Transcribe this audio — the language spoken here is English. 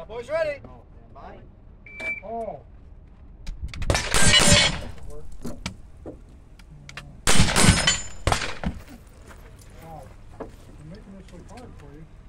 Boys ready? Oh, stand by. Oh. Wow. I'm making this look hard for you.